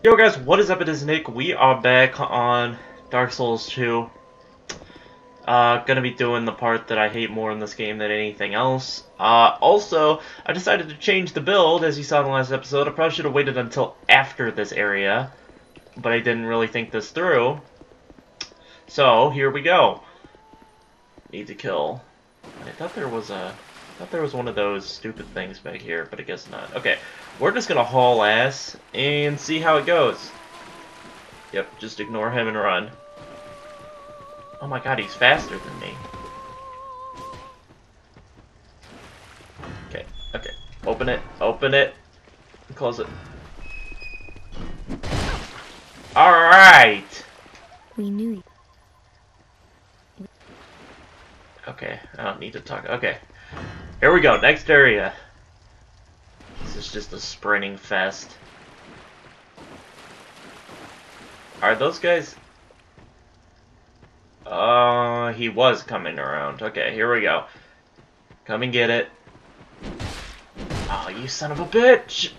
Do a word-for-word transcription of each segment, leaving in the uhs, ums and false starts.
Yo guys, what is up? It is Nick. We are back on Dark Souls two. Uh, gonna be doing the part that I hate more in this game than anything else. Uh, also, I decided to change the build, as you saw in the last episode. I probably should have waited until after this area, but I didn't really think this through. So, here we go. Need to kill. I thought there was a... I thought there was one of those stupid things back here, but I guess not. Okay, we're just gonna haul ass and see how it goes. Yep, just ignore him and run. Oh my god, he's faster than me. Okay, okay. Open it, open it. Close it. Alright! We knew you. Okay, I don't need to talk. Okay. Here we go, next area. This is just a sprinting fest. Are those guys... Uh, he was coming around. Okay, here we go. Come and get it. Oh, you son of a bitch!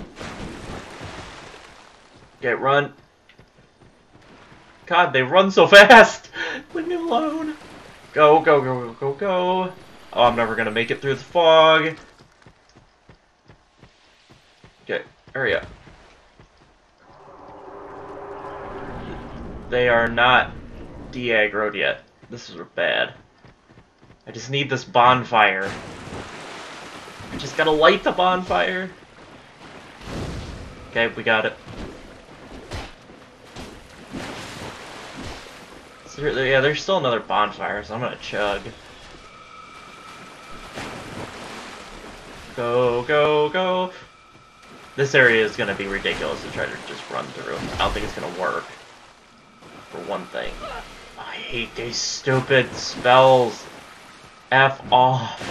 Okay, run. God, they run so fast! Leave me alone. Go, go, go, go, go, go. Oh, I'm never gonna make it through the fog. Okay, hurry up. They are not de-aggroed yet. This is bad. I just need this bonfire. I just gotta light the bonfire. Okay, we got it. So, yeah, there's still another bonfire, so I'm gonna chug. Go, go, go! This area is gonna be ridiculous to try to just run through. I don't think it's gonna work. For one thing. I hate these stupid spells. F off.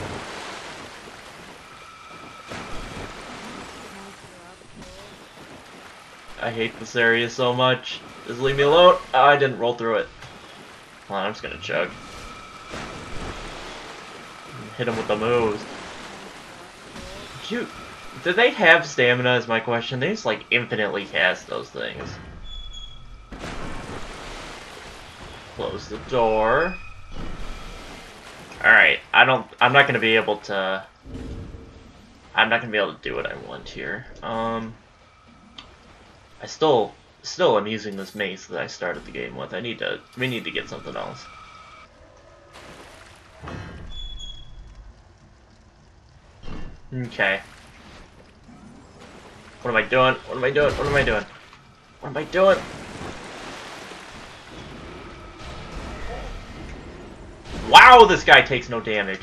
I hate this area so much. Just leave me alone. Oh, I didn't roll through it. Hold on, I'm just gonna chug. Hit him with the moves. Shoot. Do they have stamina is my question. They just like infinitely cast those things. Close the door. Alright, I don't I'm not gonna be able to I'm not gonna be able to do what I want here. Um I still still am using this mace that I started the game with. I need to we need to get something else. Okay. What am I doing? What am I doing? What am I doing? What am I doing? Wow, this guy takes no damage.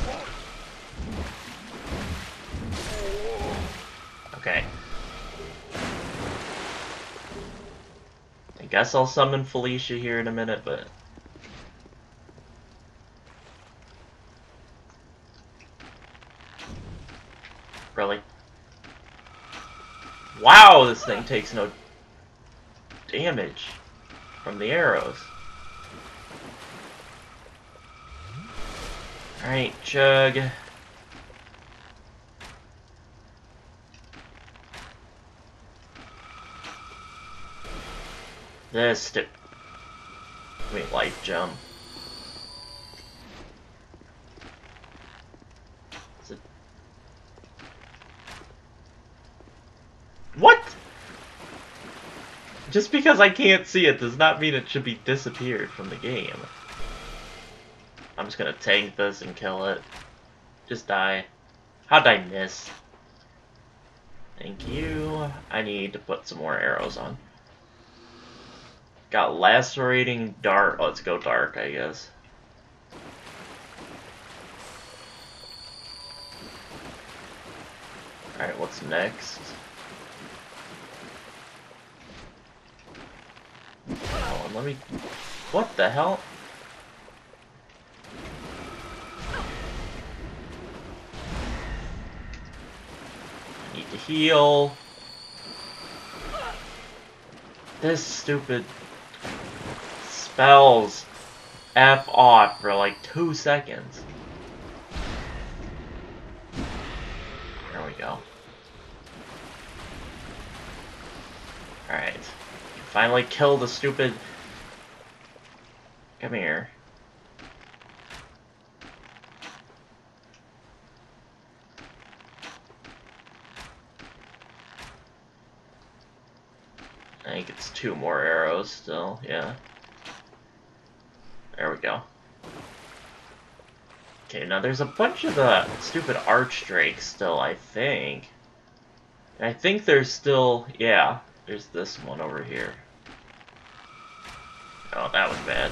Okay. I guess I'll summon Felicia here in a minute, but... Really? Wow, this thing takes no damage from the arrows. Alright, chug. This sti- Wait, life gem. Is it... What? Just because I can't see it does not mean it should be disappeared from the game. I'm just gonna tank this and kill it. Just die. How'd I miss? Thank you. I need to put some more arrows on. Got lacerating dark. Oh, let's go dark, I guess. Alright, what's next? Oh, let me... What the hell? Need to heal. This stupid spells F off for like two seconds. There we go. Alright. Finally kill the stupid... Come here. I think it's two more arrows still, yeah. There we go. Okay, now there's a bunch of the stupid archdrakes still, I think. And I think there's still, yeah, there's this one over here. Oh, that was bad.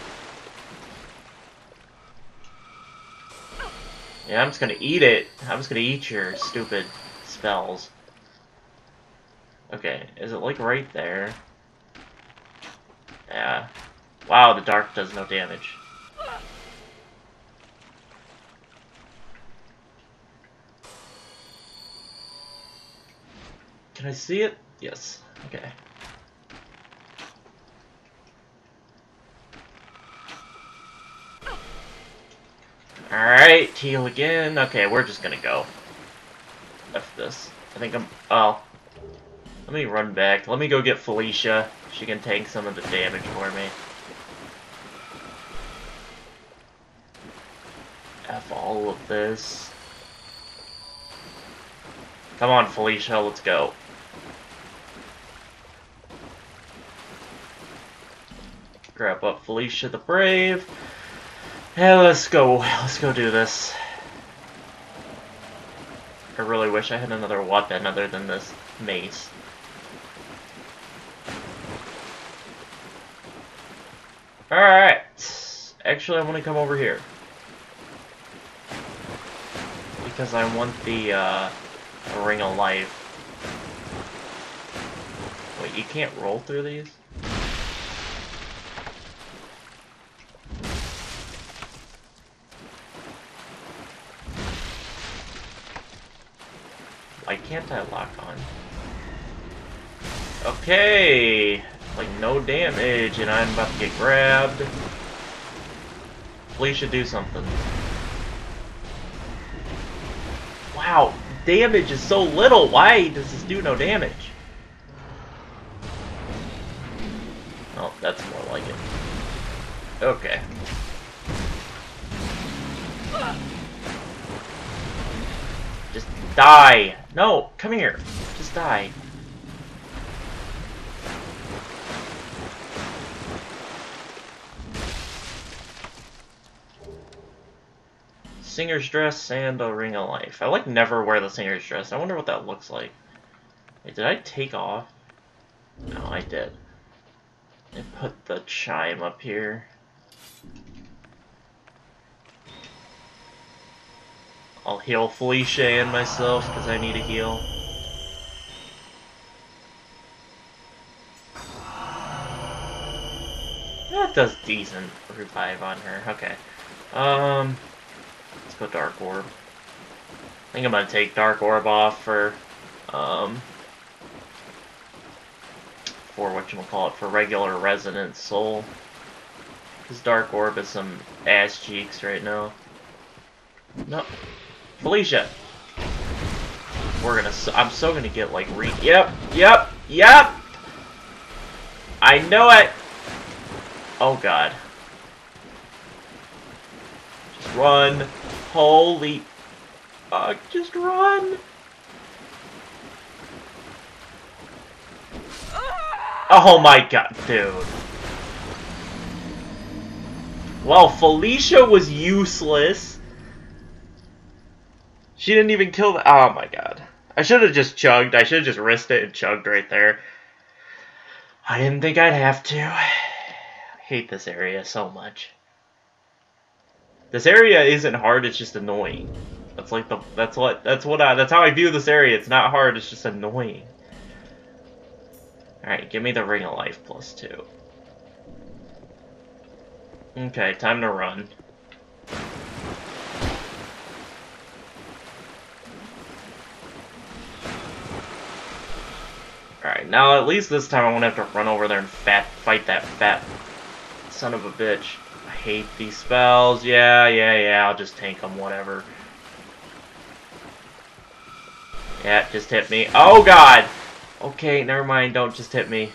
Yeah, I'm just gonna eat it. I'm just gonna eat your stupid spells. Okay, is it like right there? Yeah. Wow, the dark does no damage. Can I see it? Yes. Okay. Alright, heal again. Okay, we're just gonna go. F this. I think I'm... Oh. Let me run back. Let me go get Felicia. She can tank some of the damage for me. F all of this. Come on, Felicia, let's go. Grab up Felicia the Brave. Yeah, let's go. Let's go do this. I really wish I had another weapon other than this mace. Alright. Actually, I want to come over here. Because I want the, uh, the Ring of Life. Wait, you can't roll through these? Why can't I lock on? Okay! Like, no damage, and I'm about to get grabbed. Please should do something. Wow, damage is so little. Why does this do no damage? Oh, that's more like it. Okay. Just die. No, come here. Just die. Singer's dress and a Ring of Life. I like never wear the singer's dress. I wonder what that looks like. Wait, did I take off? No, I did. I put the chime up here. I'll heal Felicia and myself because I need a heal. That does decent revive on her. Okay. Um, let's go Dark Orb. I think I'm gonna take Dark Orb off for, um, for whatchamacallit, for regular Resonant Soul. Because Dark Orb is some ass cheeks right now. No. Felicia! We're gonna, I'm so gonna get like re- Yep! Yep! Yep! I know it! Oh god. Just run. Holy fuck, just run! Oh my god, dude. Well, Felicia was useless. She didn't even kill the- oh my god. I should have just chugged. I should have just risked it and chugged right there. I didn't think I'd have to. I hate this area so much. This area isn't hard, it's just annoying. That's like the- that's what- that's what I- that's how I view this area. It's not hard, it's just annoying. Alright, give me the Ring of Life plus two. Okay, time to run. Alright, now at least this time I won't have to run over there and fat fight that fat son of a bitch. I hate these spells. Yeah, yeah, yeah, I'll just tank them, whatever. Yeah, just hit me. Oh god! Okay, never mind. Don't just hit me.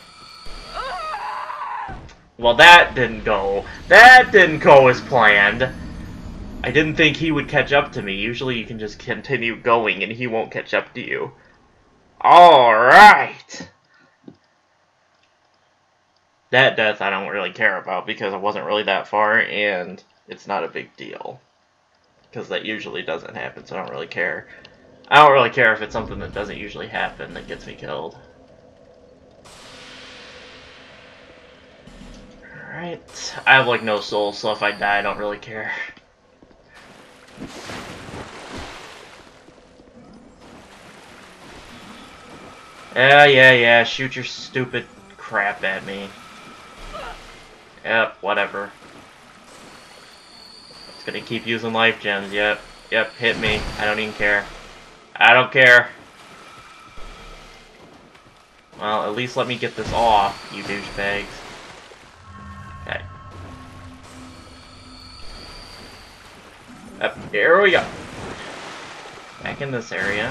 Well, that didn't go. That didn't go as planned. I didn't think he would catch up to me. Usually you can just continue going and he won't catch up to you. Alright! That death I don't really care about because I wasn't really that far and it's not a big deal. Because that usually doesn't happen, so I don't really care. I don't really care if it's something that doesn't usually happen that gets me killed. Alright. I have like no soul, so if I die I don't really care. Yeah, yeah, yeah, shoot your stupid crap at me. Yep, whatever. It's gonna keep using life gems, yep. Yep, hit me. I don't even care. I don't care. Well, at least let me get this off, you douchebags. Okay. Yep, here we go. Back in this area.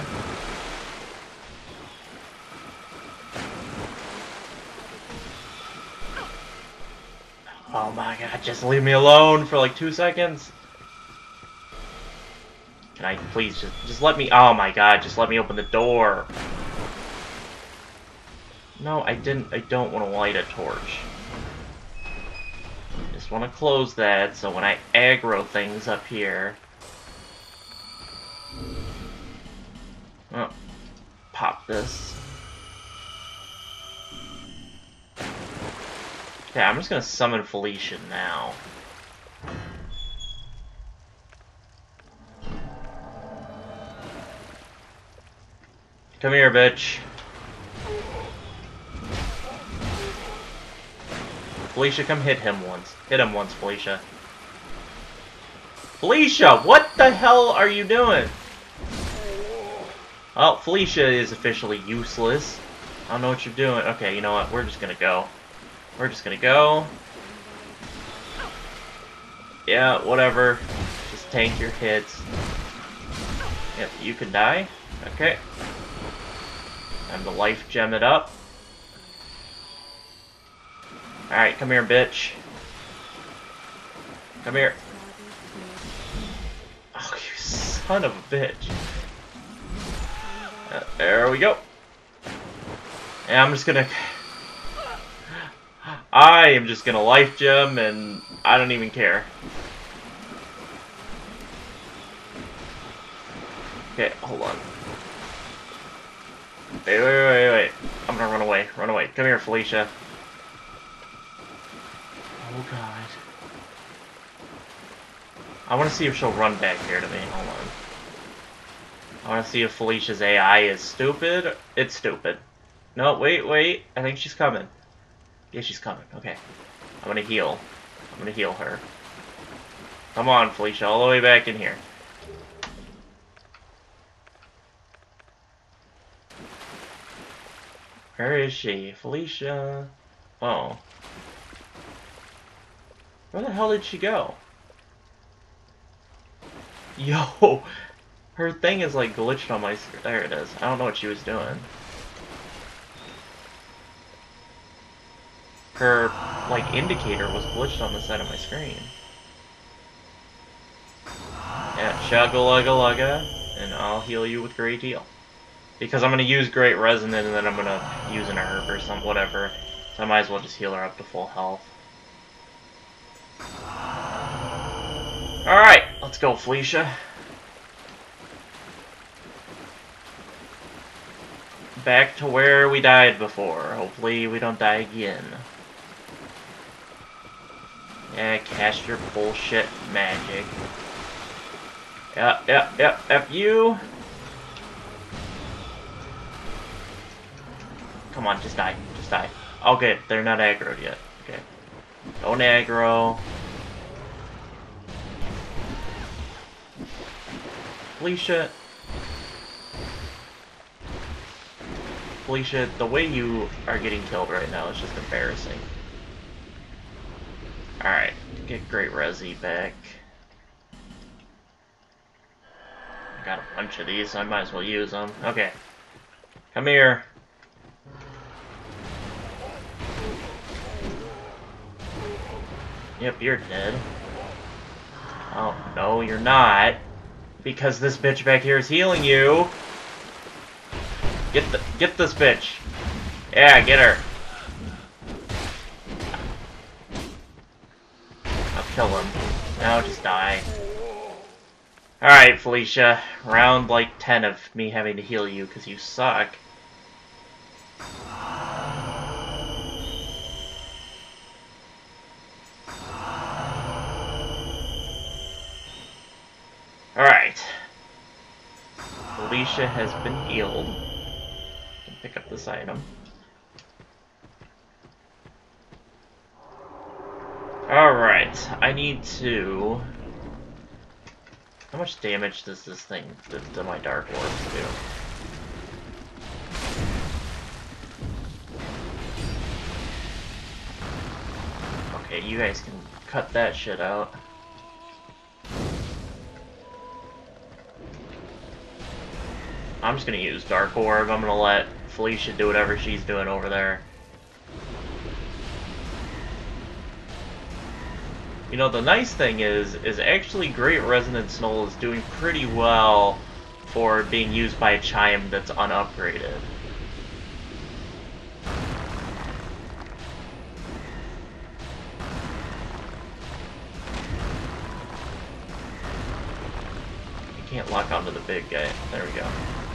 Oh my god, just leave me alone for like two seconds. Can I please just, just let me, oh my god, just let me open the door. No, I didn't, I don't want to light a torch. I just want to close that so when I aggro things up here. Oh, pop this. Okay, I'm just gonna summon Felicia now. Come here, bitch. Felicia, come hit him once. Hit him once, Felicia. Felicia, what the hell are you doing? Well, Felicia is officially useless. I don't know what you're doing. Okay, you know what? We're just gonna go. We're just gonna go. Yeah, whatever. Just tank your hits. Yep, you can die. Okay. Time to life gem it up. Alright, come here, bitch. Come here. Oh, you son of a bitch. Uh, there we go. And I'm just gonna... I am just gonna life gem and I don't even care. Okay, hold on. Wait, wait, wait, wait. I'm gonna run away. Run away. Come here, Felicia. Oh god. I want to see if she'll run back here to me. Hold on. I want to see if Felicia's A I is stupid. It's stupid. No, wait, wait. I think she's coming. Yeah, she's coming. Okay. I'm gonna heal. I'm gonna heal her. Come on, Felicia. All the way back in here. Where is she? Felicia. Oh. Where the hell did she go? Yo! Her thing is like glitched on my screen. There it is. I don't know what she was doing. Her, like, indicator was glitched on the side of my screen. Yeah, chugga-lugga-lugga, and I'll heal you with Great Heal. Because I'm gonna use Great Resonant, and then I'm gonna use an herb or some whatever. So I might as well just heal her up to full health. Alright, let's go, Felicia. Back to where we died before. Hopefully we don't die again. Yeah, cast your bullshit magic. Yep, yep, yep, F you. Come on, just die, just die. Okay, they're not aggroed yet. Okay. Don't aggro. Felicia. Felicia, the way you are getting killed right now is just embarrassing. Alright, get Great Resi back. I got a bunch of these, so I might as well use them. Okay. Come here. Yep, you're dead. Oh, no, you're not. Because this bitch back here is healing you. Get the get this bitch. Yeah, get her. I'll kill him. Now just die. Alright, Felicia. Round like ten of me having to heal you because you suck. Alright. Felicia has been healed. Pick up this item. Alright, I need to... How much damage does this thing, to, to my Dark Orbs do? Okay, you guys can cut that shit out. I'm just gonna use Dark Orb. I'm gonna let Felicia do whatever she's doing over there. You know, the nice thing is, is actually Great Resonance Null is doing pretty well for being used by a Chime that's unupgraded. You can't lock onto the big guy. There we go.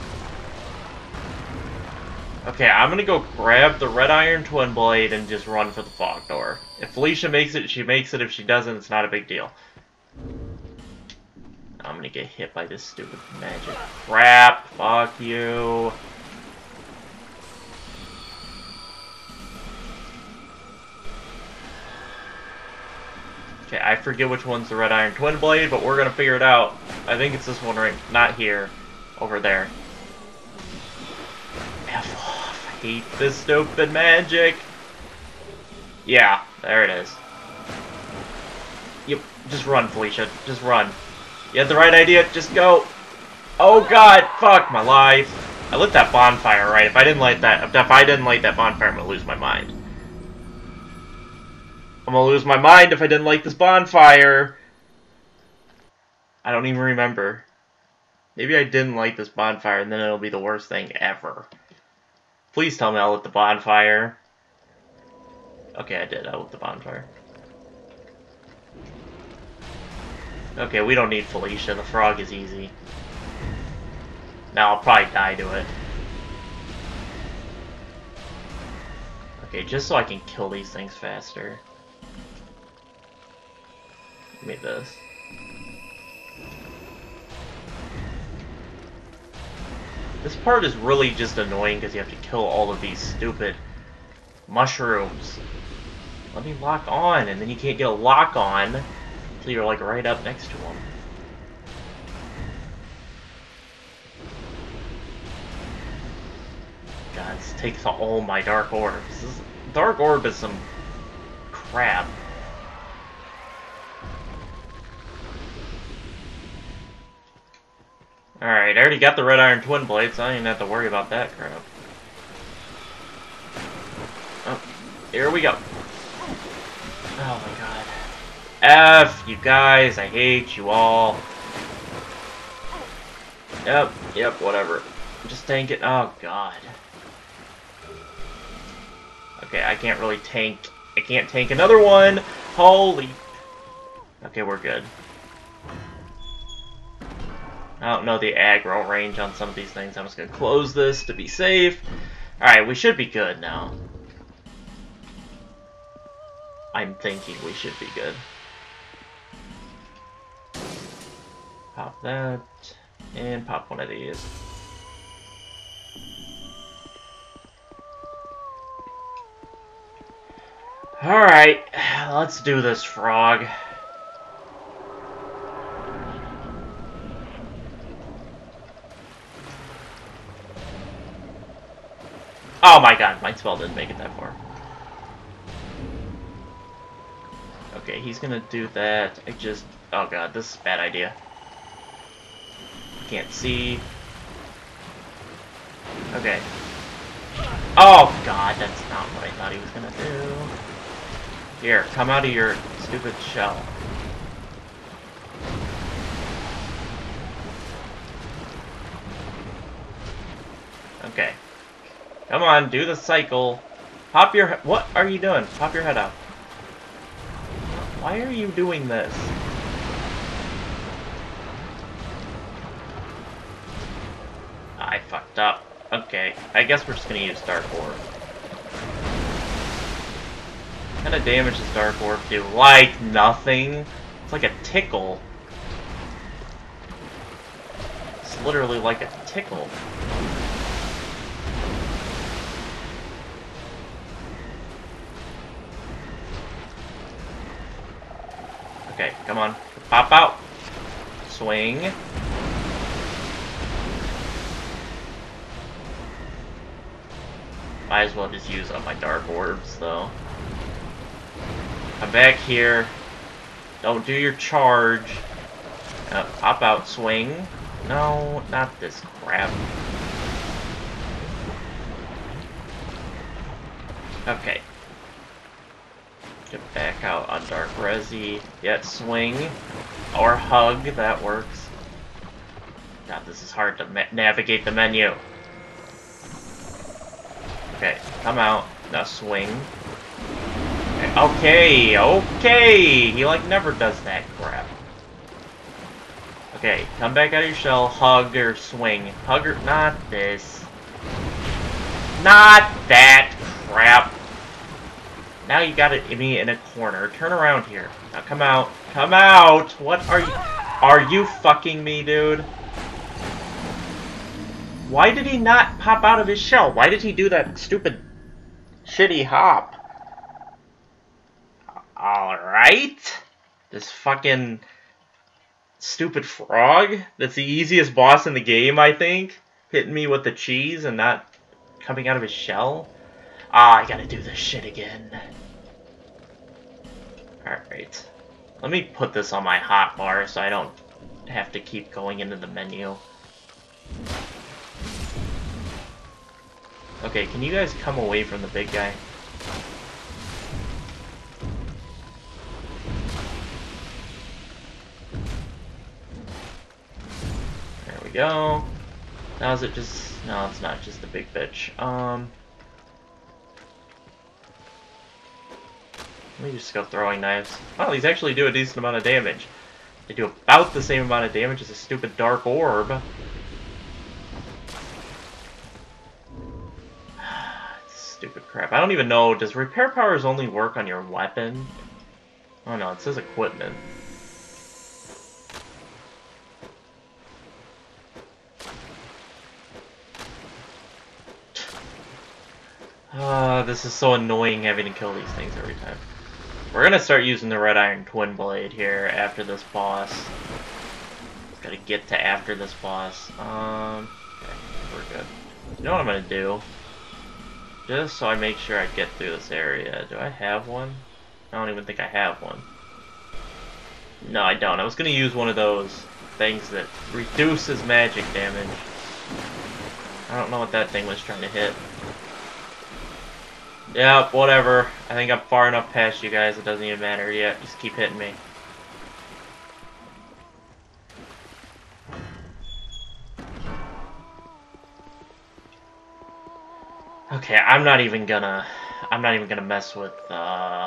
Okay, I'm gonna go grab the Red Iron Twin Blade and just run for the Fog Door. If Felicia makes it, she makes it. If she doesn't, it's not a big deal. I'm gonna get hit by this stupid magic crap. Fuck you. Okay, I forget which one's the Red Iron Twin Blade, but we're gonna figure it out. I think it's this one right, not here. Over there. F off. I hate this stupid magic. Yeah, there it is. Yep, just run, Felicia. Just run. You had the right idea, just go. Oh god, fuck my life. I lit that bonfire, right? If I didn't light that, if I didn't light that bonfire, I'm gonna lose my mind. I'm gonna lose my mind if I didn't light this bonfire. I don't even remember. Maybe I didn't light this bonfire, and then it'll be the worst thing ever. Please tell me I lit the bonfire. Okay, I did. I lit the bonfire. Okay, we don't need Felicia. The frog is easy. Now I'll probably die to it. Okay, just so I can kill these things faster. Give me this. This part is really just annoying because you have to kill all of these stupid mushrooms. Let me lock on, and then you can't get a lock on until you're like right up next to them. God, this takes all my Dark Orbs. This is, Dark Orb is some crap. Alright, I already got the Red Iron Twin Blade, so I don't even have to worry about that crap. Oh, here we go. Oh my god. F, you guys, I hate you all. Yep, yep, whatever. Just tank it. Oh god. Okay, I can't really tank. I can't tank another one. Holy. Okay, we're good. I don't know the aggro range on some of these things. I'm just gonna close this to be safe. Alright, we should be good now. I'm thinking we should be good. Pop that. And pop one of these. Alright, let's do this, frog. Oh my god, my spell didn't make it that far. Okay, he's gonna do that. I just... Oh god, this is a bad idea. Can't see. Okay. Oh god, that's not what I thought he was gonna do. Here, come out of your stupid shell. Okay. Come on, do the cycle. Pop your he- what are you doing? Pop your head out. Why are you doing this? I fucked up. Okay, I guess we're just gonna use Dark Orb. What kind of damage does Dark Orb do? Like nothing. It's like a tickle. It's literally like a tickle. Okay, come on. Pop out. Swing. Might as well just use up my Dark Orbs, though. Come back here. Don't do your charge. Uh, pop out, swing. No, not this crap. Okay. Get back out on Dark Resi. Yet swing. Or hug, that works. God, this is hard to ma navigate the menu. Okay, come out. Now swing. Okay, okay! He like never does that crap. Okay, come back out of your shell, hug or swing. Hug or not this. Not that crap. Now you got it me in a corner. Turn around here. Now come out. Come out! What are you are you fucking me, dude? Why did he not pop out of his shell? Why did he do that stupid shitty hop? Alright. This fucking stupid frog that's the easiest boss in the game, I think. Hitting me with the cheese and not coming out of his shell. Ah, I gotta do this shit again. Alright. Let me put this on my hotbar so I don't have to keep going into the menu. Okay, can you guys come away from the big guy? There we go. Now is it just... No, it's not just the big bitch. Um... Let me just go throwing knives. Oh, these actually do a decent amount of damage. They do about the same amount of damage as a stupid Dark Orb. Stupid crap. I don't even know. Does repair powers only work on your weapon? Oh no, it says equipment. Ah, uh, this is so annoying having to kill these things every time. We're gonna start using the Red Iron Twin Blade here after this boss. Gotta get to after this boss. Um, okay, we're good. You know what I'm gonna do? Just so I make sure I get through this area. Do I have one? I don't even think I have one. No, I don't. I was gonna use one of those things that reduces magic damage. I don't know what that thing was trying to hit. Yeah, whatever. I think I'm far enough past you guys, it doesn't even matter yet. Just keep hitting me. Okay, I'm not even gonna... I'm not even gonna mess with, uh...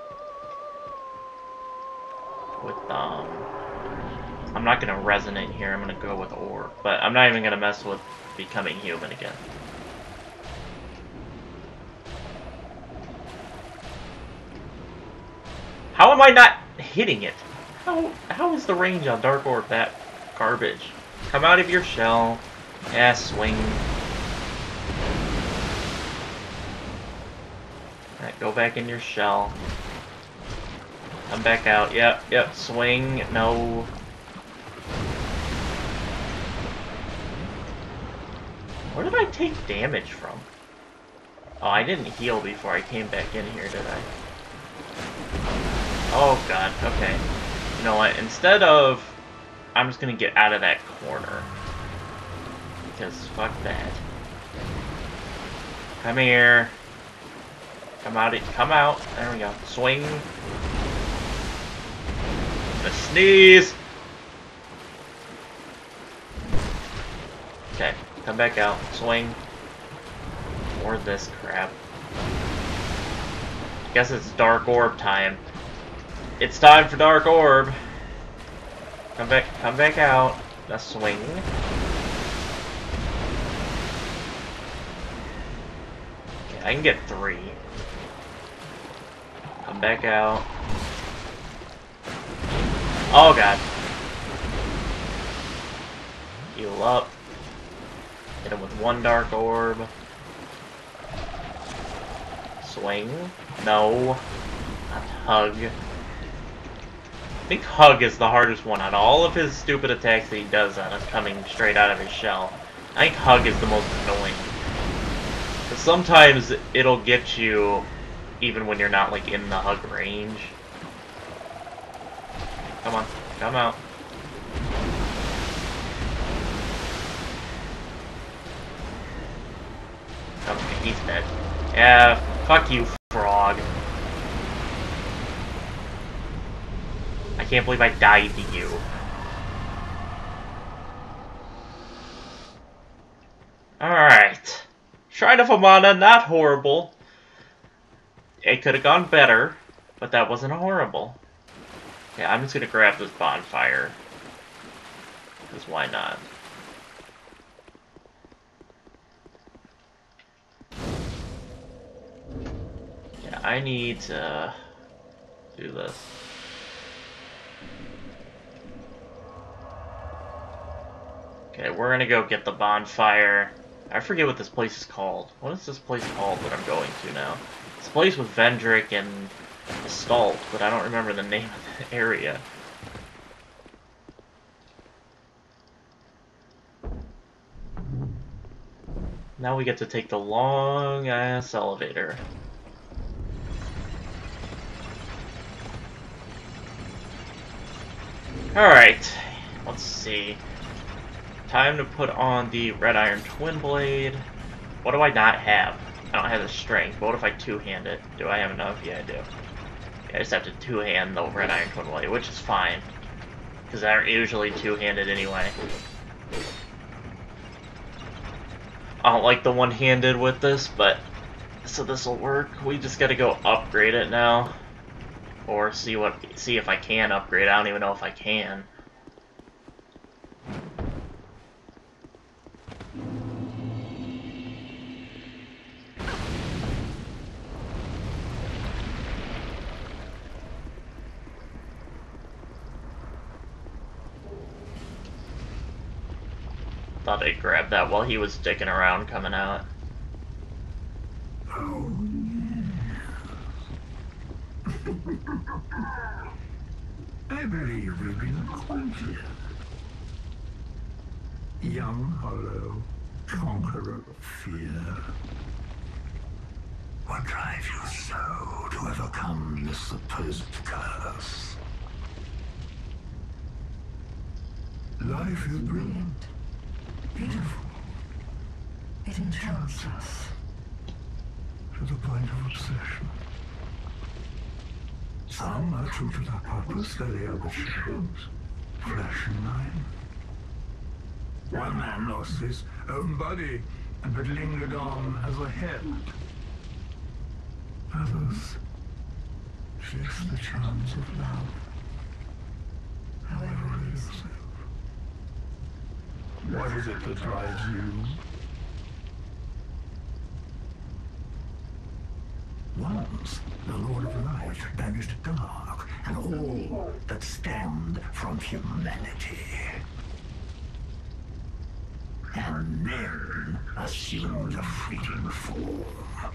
With, um... I'm not gonna resonate here, I'm gonna go with Orb. But I'm not even gonna mess with becoming human again. How am I not hitting it? How, how is the range on Dark Orb that garbage? Come out of your shell. Yeah, swing. Alright, go back in your shell. Come back out. Yep, yep, swing. No. Where did I take damage from? Oh, I didn't heal before I came back in here, did I? Oh god, okay. You know what, instead of... I'm just gonna get out of that corner. Because fuck that. Come here. Come out, come out. There we go. Swing. The sneeze. Okay, come back out. Swing. Or this crap. Guess it's Dark Orb time. It's time for Dark Orb. Come back, come back out. The swing. Okay, I can get three. Come back out. Oh god. Heal up. Hit him with one Dark Orb. Swing. No. Not hug. I think hug is the hardest one on all of his stupid attacks that he does on us coming straight out of his shell. I think hug is the most annoying. Because sometimes it'll get you even when you're not like in the hug range. Come on, come out. Okay, he's dead. Yeah, fuck you, frog. I can't believe I died to you. Alright. Shrine of Amana, not horrible. It could have gone better, but that wasn't horrible. Yeah, I'm just gonna grab this bonfire. Because why not? Yeah, I need to do this. Okay, we're gonna go get the bonfire. I forget what this place is called. What is this place called that I'm going to now? It's a place with Vendrick and Gestalt, but I don't remember the name of the area. Now we get to take the long-ass elevator. Alright, let's see. Time to put on the Red Iron Twin Blade. What do I not have? I don't have the strength, but what if I two-hand it? Do I have enough? Yeah, I do. Yeah, I just have to two-hand the Red Iron Twin Blade, which is fine. Because they're usually two-handed anyway. I don't like the one-handed with this, but... So this'll work. We just gotta go upgrade it now. Or see what, see if I can upgrade. I don't even know if I can. Thought I'd grab that while he was sticking around coming out. Oh, I believe we've been acquainted. Young Hollow, conqueror of fear. What drives you so to overcome this supposed curse? Life is brilliant, beautiful. It enchants us to the point of obsession. Some are true to their purpose, though they are the shadows, flesh and mind. One man lost his own body, but lingered on as a head. Others chase the charms of love, however elusive. What is it that drives you? Once, the Lord of Light banished dark and all that stemmed from humanity. And men assumed a fleeting form.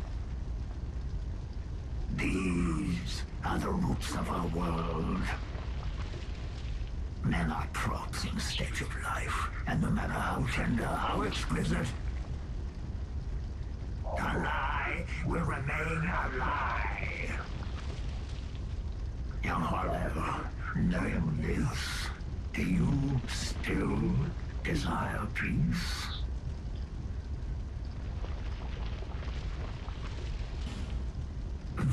These are the roots of our world. Men are props in stage of life, and no matter how tender, how exquisite, a lie will remain a lie. Young Hollow, knowing this, do you still desire peace?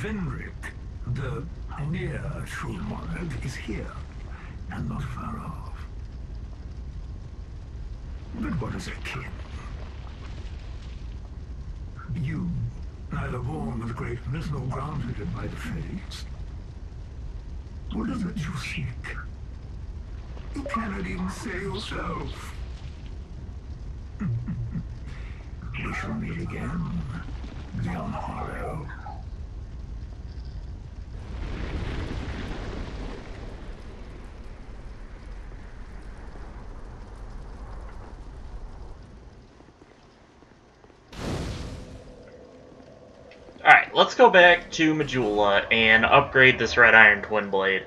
Vendrick, the near true monarch, is here, and not far off. But what is a king? You, neither born with greatness nor granted it by the fates. What is it you seek? You cannot even say yourself. We shall meet again, beyond Hollow. Alright, let's go back to Majula and upgrade this Red Iron Twin Blade.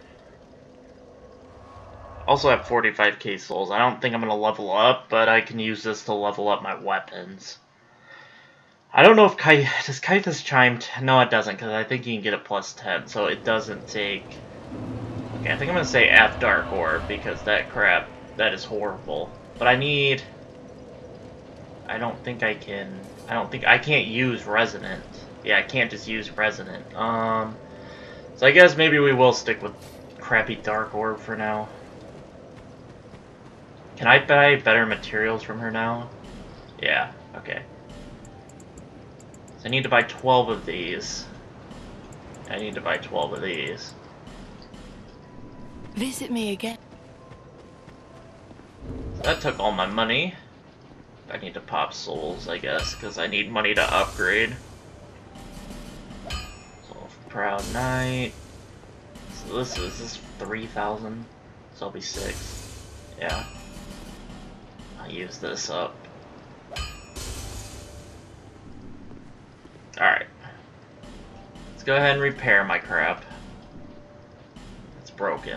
Also have forty-five K souls. I don't think I'm going to level up, but I can use this to level up my weapons. I don't know if Kai... Does Kaith's Chime... No, it doesn't, because I think you can get it plus ten, so it doesn't take... Okay, I think I'm going to say F Dark Orb, because that crap, that is horrible. But I need... I don't think I can... I don't think... I can't use Resonant. Yeah, I can't just use Resonant. Um... So I guess maybe we will stick with crappy Dark Orb for now. Can I buy better materials from her now? Yeah, okay. So I need to buy twelve of these. I need to buy twelve of these. Visit me again. So that took all my money. I need to pop souls, I guess, because I need money to upgrade. So, Proud Knight. So this is, this three thousand? So I'll be six. Yeah. I'll use this up. Alright. Let's go ahead and repair my crap. It's broken.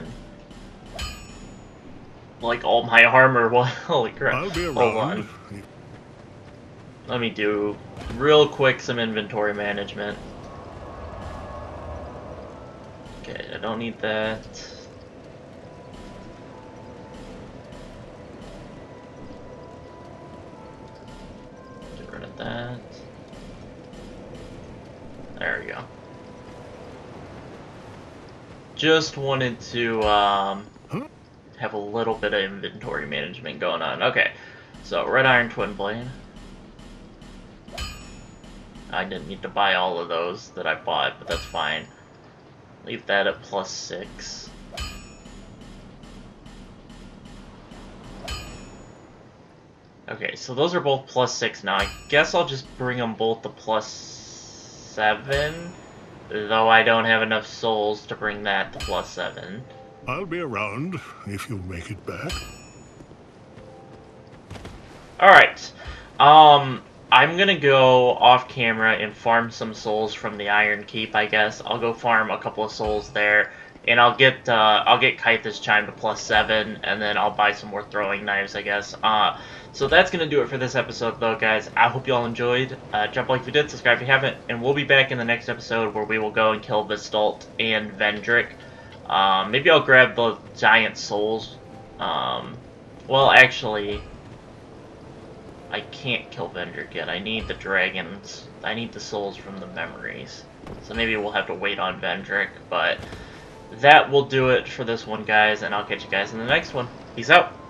Like all my armor. Well, holy crap. I'll be Hold around. on. Let me do real quick some inventory management. Okay, I don't need that. Get rid of that. There we go. Just wanted to um, Huh? have a little bit of inventory management going on. Okay, so Red Iron Twin Blade. I didn't need to buy all of those that I bought, but that's fine. Leave that at plus six. Okay, so those are both plus six now. I guess I'll just bring them both to plus seven, though I don't have enough souls to bring that to plus seven. I'll be around if you make it back. Alright, um, I'm gonna go off camera and farm some souls from the Iron Keep, I guess. I'll go farm a couple of souls there, and I'll get, uh, I'll get Kaith's Chime to plus seven, and then I'll buy some more throwing knives, I guess. Uh, so that's gonna do it for this episode, though, guys. I hope you all enjoyed. Uh, drop a like if you did, subscribe if you haven't, and we'll be back in the next episode where we will go and kill Vistalt and Vendrick. Um, maybe I'll grab the giant souls. Um, well, actually, I can't kill Vendrick yet. I need the dragons. I need the souls from the memories. So maybe we'll have to wait on Vendrick, but that will do it for this one, guys, and I'll catch you guys in the next one. Peace out!